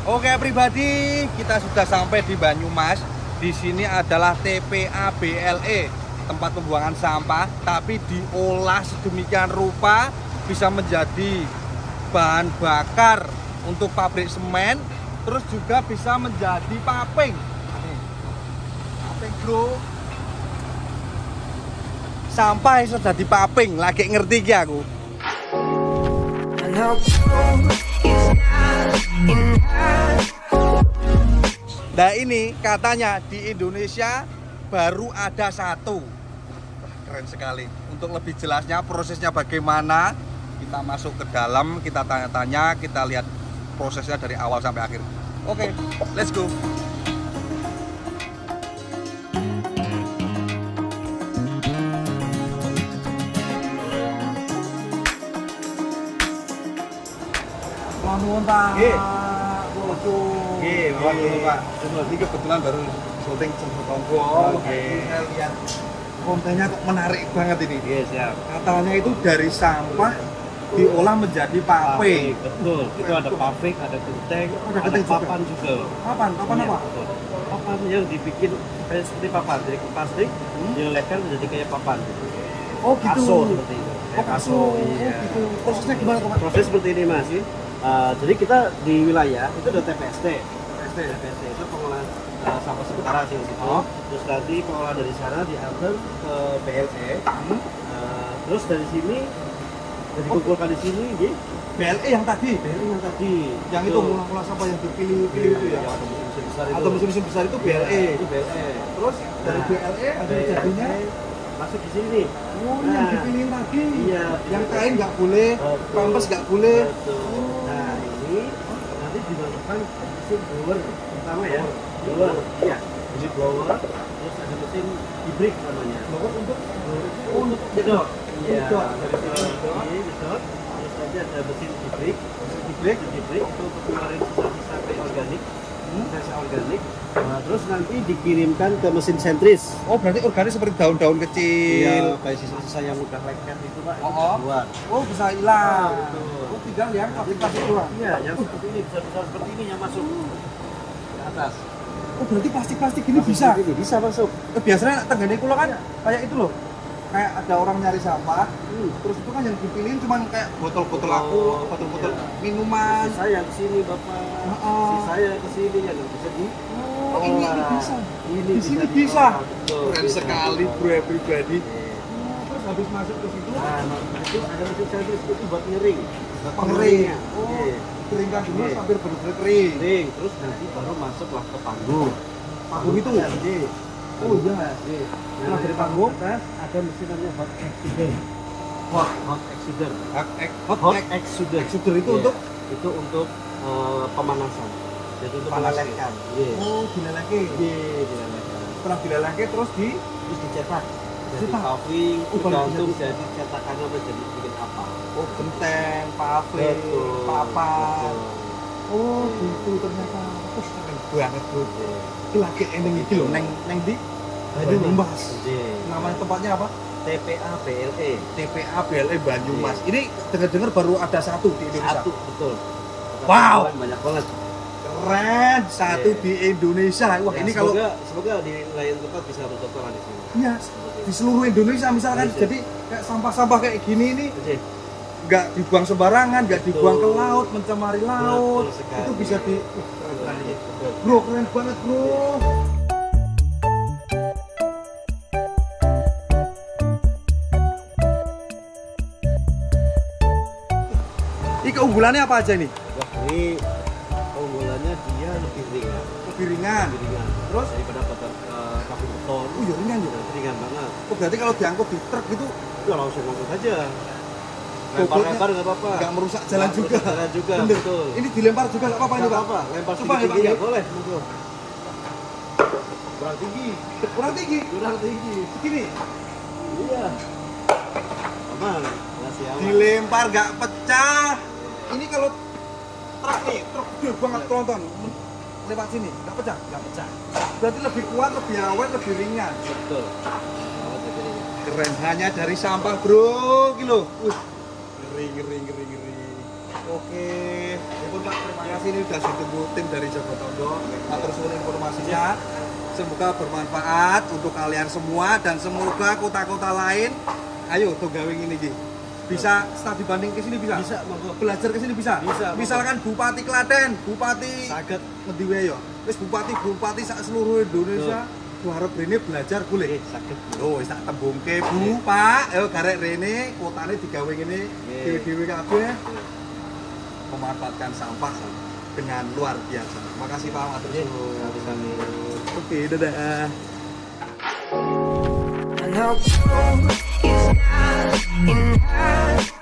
Oke pribadi, kita sudah sampai di Banyumas. Di sini adalah TPA BLE, tempat pembuangan sampah, tapi diolah sedemikian rupa bisa menjadi bahan bakar untuk pabrik semen, terus juga bisa menjadi paping. Paping bro. Sampah yang sudah dipaping, lagi ngerti ki aku. Nah ini katanya di Indonesia baru ada satu. Wah, keren sekali. Untuk lebih jelasnya prosesnya bagaimana, kita masuk ke dalam, kita tanya-tanya, kita lihat prosesnya dari awal sampai akhir. Oke, let's go. Nuwun Pak. Nggih. Nggih, Waduh Pak. Ini kebetulan baru syuting Jemput Tonggo. Oke. Saya lihat kontennya kok menarik banget ini. Iya, siap. Katanya itu dari sampah diolah menjadi paping. Betul. Itu ada paping, ada genteng, Ada ada genteng juga. papan juga. Papan Iya, apa? betul. Papan yang dibikin kayak seperti papan dari plastik, dilelehkan menjadi kayak papan. Oh gitu. Kaso seperti itu. Oh Kayak kaso. Iya. Oh gitu. Prosesnya gimana Pak? Proses seperti ini Mas. Jadi kita di wilayah itu ada TPST. TPST itu pengolahan sampah sementara sih di situ. Oh. Terus nanti pengolahan dari sana diantar ke BLE. Terus dari sini dikumpulkan di sini di BLE yang tadi. BLE yang tadi. Yang itu mula-mula sampah yang dipilih-pilih itu ya. Yang ada mesin besar itu. Atau mesin-mesin besar itu BLE. Itu BLE. Terus dari BLE ada jadinya masuk di sini. oh yang dipilihin tadi. Iya. Yang kain nggak boleh, pampers nggak boleh. Betul. Nah ini nanti dimasukkan mesin blower pertama ya. Blower. Iya. Mesin blower. Terus ada mesin hibrid namanya. Blower untuk Jedot. Iya. Jedot. Dari sini jedot. Terus nanti ada mesin hibrid. Mesin hibrid itu untuk mengeluarkan sisa-sisa kayak organik. Sisa organik. Nah, terus nanti dikirimkan ke mesin sentris. Oh berarti organik seperti daun-daun kecil. Iya, kayak sisa-sisa yang udah lengket itu Pak. Oh, Itu oh. keluar. Oh bisa hilang. Betul. Oh tinggal yang plastik doang. Iya, yang seperti ini besar-besar seperti ini yang masuk ke atas. Oh berarti plastik ini bisa. Ini bisa masuk. Biasanya tenggane kula kan kayak itu loh. Kayak ada orang nyari sampah, terus itu kan yang dipilihin cuman kayak botol-botol aku, botol-botol minuman. Si saya ke sini Bapak. Si saya ke sini yang nggak bisa di. Oh ini bisa. Ini Di sini bisa. Betul, Keren bisa. sekali bro pribadi. Iya. Terus habis masuk ke situ, Nah, itu ada mesin sentris itu buat ngering. Buat pengering. pengeringnya. Oh, Iya. keringkan dulu Iya. sambil benar-benar kering. Kering, terus nanti baru masuklah ke panggung. Panggung itu? Iya. Oh iya. Nah, dari panggung atas ada mesin namanya hot extruder. Hot extruder. Hot extruder. extruder itu Iya. untuk Itu untuk pemanasan. Jadi untuk Panas. melelehkan. Iya. oh dilelehke. Iya, dilelehkan. Setelah dilelehke terus di Terus dicetak. Jadi Cetak? paving, Oh, kalau tergantung bisa. jadi cetakannya menjadi bikin apa. oh genteng, paving, papan. Betul. Oh gitu ternyata. Keren banget bro. Iya. Iki lagi ending iki lho neng di Banyumas. Iya. Namanya tempatnya apa? TPA BLE. TPA BLE Banyumas. Ini dengar-dengar baru ada satu di Indonesia. Satu, betul. Wow. Banyak banget. Keren, satu Iya. di Indonesia. Wah, Ya, ini kalau semoga di lain tempat bisa mencontoh di sini. iya di seluruh Indonesia misalkan Indonesia. jadi kayak sampah-sampah kayak gini ini Oke. nggak dibuang sembarangan, nggak Betul. dibuang ke laut, mencemari laut. Betul sekali. Itu bisa di keren ini. Bro, keren banget, Bro. Ini keunggulannya apa aja nih? Wah, ini keunggulannya dia lebih ringan. Lebih ringan. Lebih ringan. Terus? Daripada kapur beton. Oh, ya ringan ya. Ringan banget. Oh, berarti kalau diangkut di truk gitu Ya langsung ngangkut aja. bobotnya Lempar-lempar nggak apa-apa. nggak merusak jalan Nggak juga. merusak jalan juga, Bener. betul. Ini dilempar juga nggak apa-apa ini, Nggak Pak? apa-apa. Lempar Coba ya, Pak, tinggi ya. nggak boleh. Monggo. Kurang tinggi. Kurang tinggi. Kurang tinggi. Begini. Iya. Aman. Masih aman. Dilempar nggak pecah. Ini kalau truk nih, truk gede banget tronton lewat sini, nggak pecah. Nggak pecah. Berarti lebih kuat, lebih awet, lebih ringan. Betul. Aman lebih ringan. Keren, hanya dari sampah bro, kilo. Ngeri. Oke. Ya pun Pak, terima kasih. kasih, ini udah ditunggu tim dari Jogotondo. Matur suwun informasinya. Semoga bermanfaat untuk kalian semua dan semoga kota-kota lain ayo tuh gawe ini Ki. Bisa studi banding ke sini bisa? Bisa, monggo. Belajar ke sini bisa? Bisa, Misalkan Bupati Klaten, Bupati saged ngendi wae ya. Wis bupati-bupati sak seluruh Indonesia harap rene belajar boleh. saged. Oh, wis tak tembungke Bu, Pak. Ayo garek rene kotane digawe ngene dhewe-dhewe kabeh. Memanfaatkan sampah dengan luar biasa. Makasih Pak, matur suwun. Sami-sami. Oke, dadah. And how cold is not enough.